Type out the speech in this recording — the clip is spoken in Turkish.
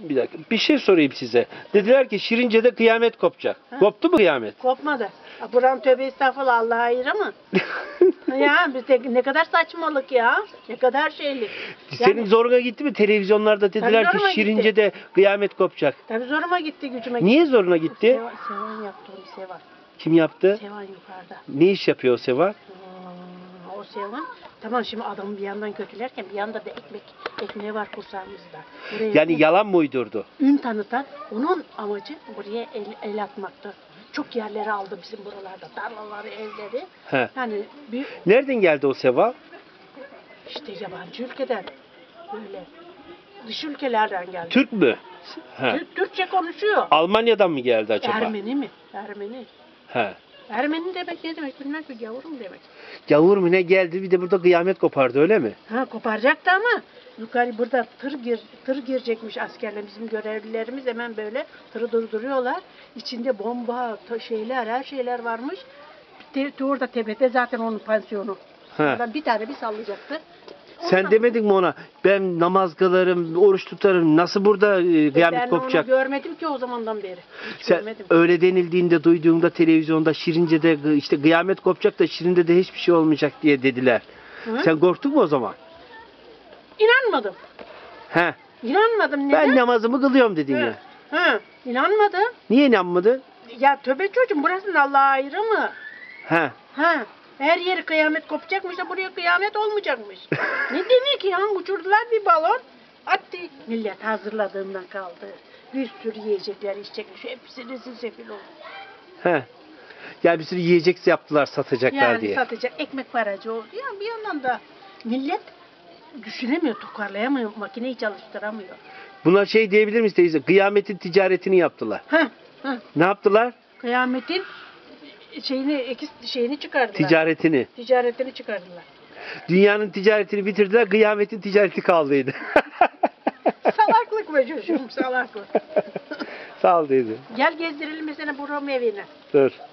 Bir dakika. Bir şey sorayım size. Dediler ki Şirince'de kıyamet kopacak. Ha? Koptu mu kıyamet? Kopmadı. Buranın tövbe estağfurullah Allah'a ayrı mı? Ya ne kadar saçmalık ya. Ne kadar şeylik. Senin zoruna gitti mi? Televizyonlarda dediler ki zoruma gitti. Şirince'de kıyamet kopacak. Tabii zoruma gitti, gücüme gitti. Niye zoruna gitti? Sevan yaptı onu, Sevan. Kim yaptı? Sevan yukarıda. Ne iş yapıyor o Seva? O Sevan. Tamam, şimdi adamı bir yandan kötülerken bir yanda da ekmeği var kursağımızda. Yani yalan mı uydurdu? Ün tanıtan, onun amacı buraya el atmaktı. Çok yerleri aldı bizim buralarda. Tarlaları, evleri. He. Yani bir Nereden geldi o Seva? işte yabancı ülkeden, böyle dış ülkelerden geldi. Türk mü? He. Türkçe konuşuyor. Almanya'dan mı geldi acaba? Ermeni mi? Ermeni. He. Ermeni demek ne demek bilmem ki, yavrum demek. Gavur mu ne geldi bir de burada kıyamet kopardı öyle mi? Ha, koparacaktı ama yukarı burada tır girecekmiş askerler, bizim görevlilerimiz hemen böyle tırı durduruyorlar. İçinde bomba, şeyler, her şeyler varmış. Orada tepede zaten onun pansiyonu. He. Oradan bir tane bir sallayacaktı. Sen demedin mi ona ben namaz kılarım, oruç tutarım nasıl burada kıyamet Ben kopacak? onu görmedim ki o zamandan beri. Hiç Sen görmedim. öyle denildiğinde duyduğunda televizyonda Şirince'de işte kıyamet kopacak da Şirince'de hiçbir şey olmayacak diye dediler. Hı? Sen korktun mu o zaman? İnanmadım. He. İnanmadım. Neden? Ben namazımı kılıyorum dedin Hı. ya. Hı. İnanmadım. Niye inanmadın? Ya tövbe çocuğum, burasının Allah'a ayrı mı? He. Ha, her yeri kıyamet kopacakmış da buraya kıyamet olmayacakmış. Ne demek ya? Uçurdular bir balon. Attı. Millet hazırladığından kaldı. Bir sürü yiyecekler, içecekler. Hepsi rezil sefil oldu. He. Yani bir sürü yiyecek yaptılar satacaklar Yani diye. satacak ekmek paracı oldu. Ya bir yandan da millet düşünemiyor, toparlayamıyor, makineyi çalıştıramıyor. Buna şey diyebilir miyiz teyze? Kıyametin ticaretini yaptılar. Ha, Ne yaptılar? kıyametin şeyini çıkardılar. Ticaretini çıkardılar. Dünyanın ticaretini bitirdiler, kıyametin ticareti kaldıydı. Salaklık be çocuğum, salaklık. Sağ ol teyze. Gel gezdirelim mesela buranın evine. Dur.